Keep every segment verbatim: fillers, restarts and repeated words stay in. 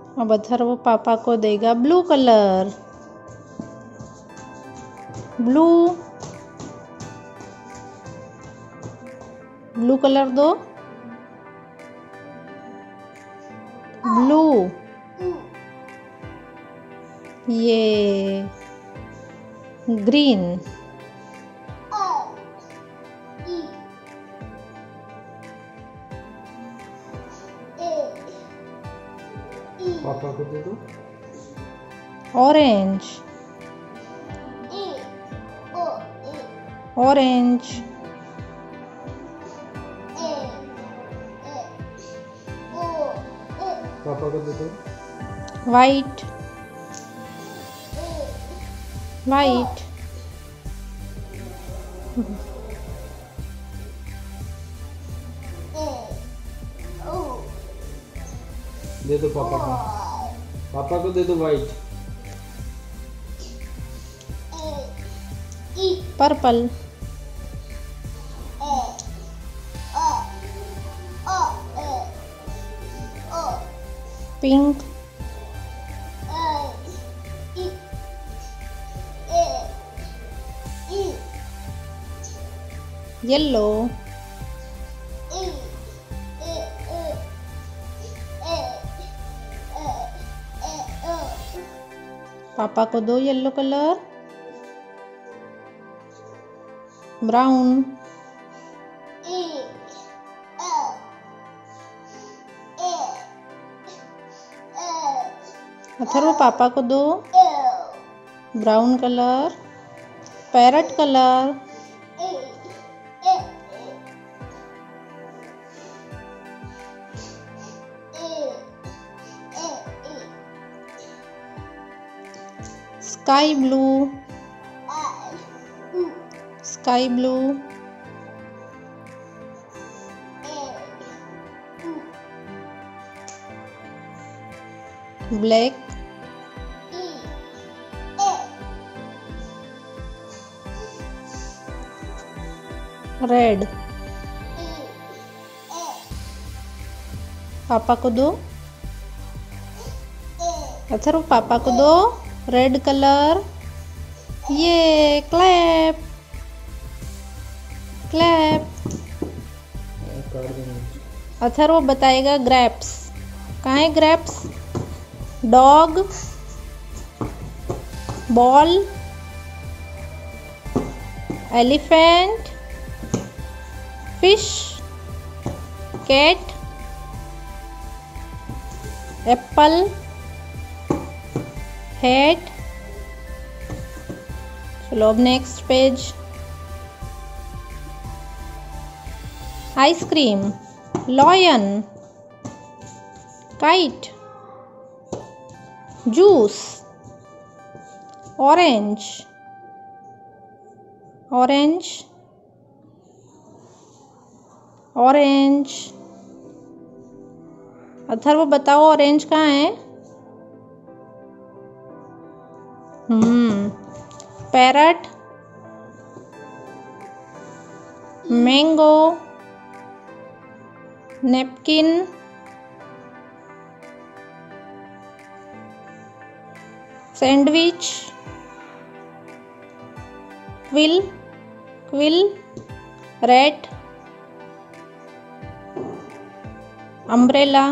अब अथर्व पापा को देगा blue colour. Blue blue colour दो। ब्लू। ये ग्रीन। पापा को दे दो। ऑरेंज। ऑरेंज। पापा को दे दो। वाइट। वाइट। दे दो पापा को। पापा को दे दो वाइट। पर्पल। पिंक। येलो। पापा को दो येलो कलर। ब्राउन। अथर्व पापा को दो brown colour. Parrot colour. Sky blue. Sky blue. Black. Red. पापा को दो। अथर्व पापा को दो रेड कलर। ये क्लैप क्लैप। अथर्व बताएगा ग्रेप्स। कहाँ है grapes? Dog. Ball. Elephant. Fish. Cat. Apple. Head. चलो अब next page. Ice cream. Lion. Kite. Juice. Orange. Orange. Orange. Atharv बताओ ऑरेंज कहाँ है? Hmm parrot. Mango. Napkin. Sandwich. Quill. Quill. Rat. Umbrella.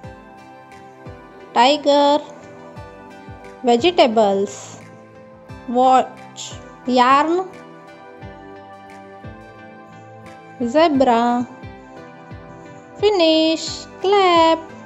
Tiger. Vegetables. Watch. Yarn. Zebra. Finish. Clap.